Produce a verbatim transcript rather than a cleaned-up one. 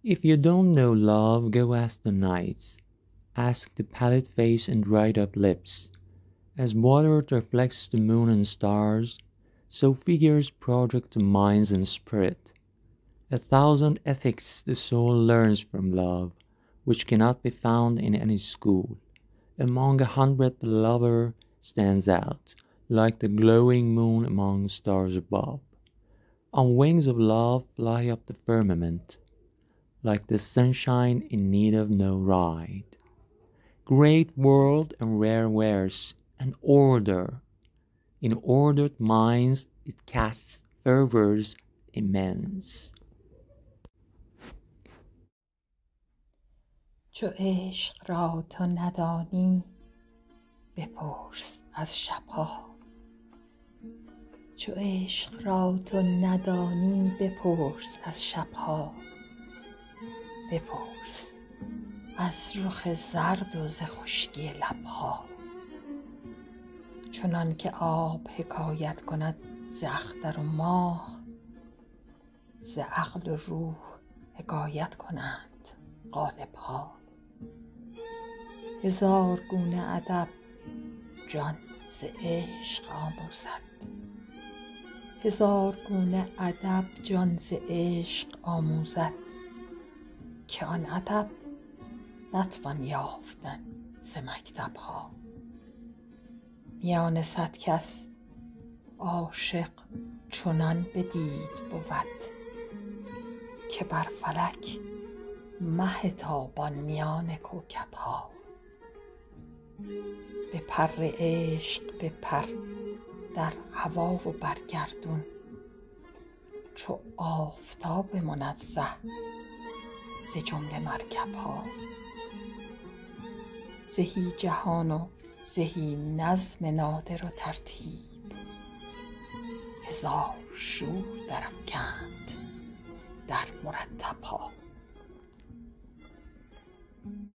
If you don't know love, go ask the nights. Ask the pallid face and dried up lips. As water reflects the moon and stars, so figures project the minds and spirit. A thousand ethics the soul learns from love, which cannot be found in any school. Among a hundred the lover stands out, like the glowing moon among stars above. On wings of love fly up the firmament, like the sunshine in need of no ride. Great world and rare wares, and order. In ordered minds it casts fervors immense. چو عشق را تو ندانی بپرس از شبها. چو عشق را تو ندانی بپرس از شبها. بپرس از رخ زرد و ز خشکی لبها. چنان که آب حکایت کند ز اختر و ماه، ز عقل و روح حکایت کنند قالبها. هزار گونه ادب جان ز عشق آموزد. هزار گونه ادب جان ز عشق آموزد، که آن ادب نتوان یافتن ز مکتبها. میان صد کس عاشق چنان بدید بود، که بر فلک مه تابان میان کوکبها. به پر عشق بپر در هوا و برگردون، چو آفتاب منزه ز جمله مرکبها. زهی جهان و زهی نظم نادر و ترتیب، هزار شور درافکند در مرتبها.